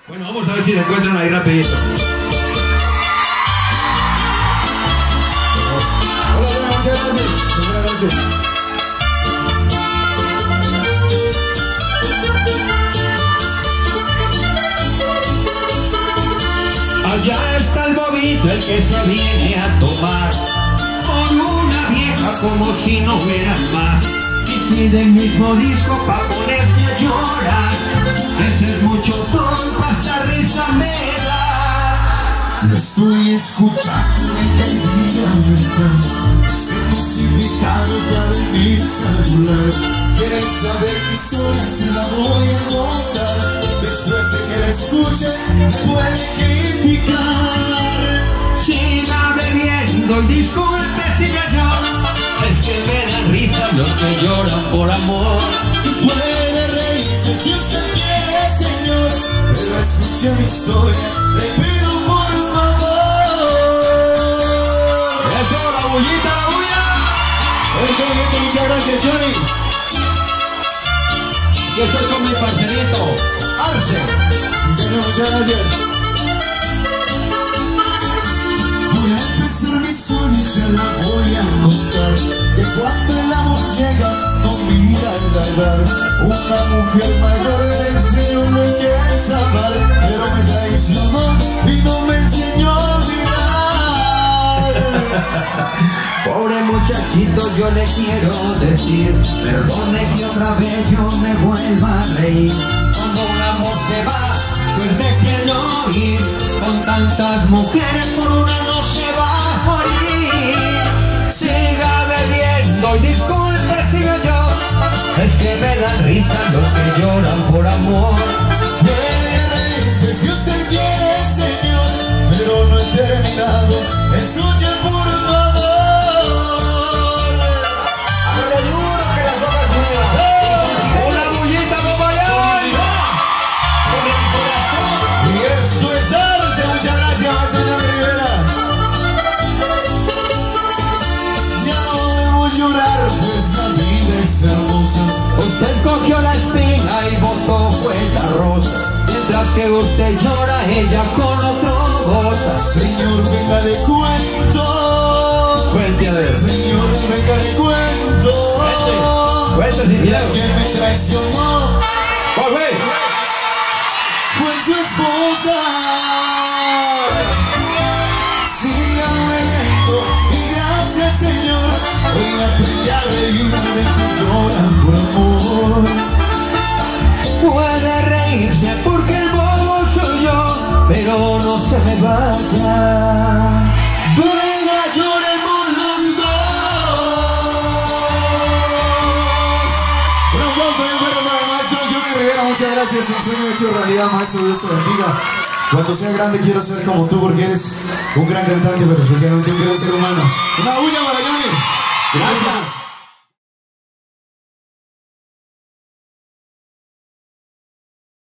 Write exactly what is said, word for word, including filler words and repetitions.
Bueno, vamos a ver si se encuentran ahí rapidito. Hola, muchas gracias. Muchas gracias. Allá está el bobito, el que se viene a tomar con una vieja como si no hubieran más. Y pide el mismo disco pa' ponerse a llorar. Ese es mucho tonto, hasta risa me da. Lo estoy escuchando en el día mental. Sé tu significado para mi celular. Quieres saber mi historia, se la voy a contar. Después de que la escuche, me puede criticar. Siga bebiendo y disculpe si me lloro. Es que me dan risa los que lloran por amor. Puede reírse si usted quiere, señor, pero escuche mi historia, le pido por favor. Eso, la bullita, la bulla. Eso, gente, muchas gracias, Johnny. Yo estoy con mi parcerito Arce. Sí, señor, muchas gracias. Voy a empezar mi historia y se la voy a contar. Que cuando el amor llega, no mira la edad. Una mujer mayor me enseñó lo que es amar, pero me traicionó y no me enseñó a olvidar. Pobre muchachito, yo le quiero decir, perdone que otra vez yo me vuelva a reír. Cuando un amor se va, pues déjelo ir. Con tantas mujeres por una no se va a morir. Siga bebiendo y disculpe si yo lloro. Es que me dan risa los que lloran por amor. Puede reírse si usted quiere, señor, pero no he terminado. Escuche por favor. Usted cogió la espina y botó fue la rosa. Mientras que usted llora, ella con otro goza. Señor, venga, le cuento. Cuente a ver. Señor, venga, le cuento. Cuente, cuente sin miedo. La que me traicionó oh, wey. fue su esposa. Siga bebiendo y gracias, Señor. Hoy aprendí a reírme de que lloran por amor. Puede reírse porque el bobo soy yo, pero no se me vaya. Venga, lloremos los dos. Un aplauso bien fuerte para el maestro Johnny Rivera. Muchas gracias. Un sueño hecho realidad, maestro. Dios te bendiga. Cuando sea grande quiero ser como tú, porque eres un gran cantante, pero especialmente un gran ser humano. Una bulla para Johnny. Gracias.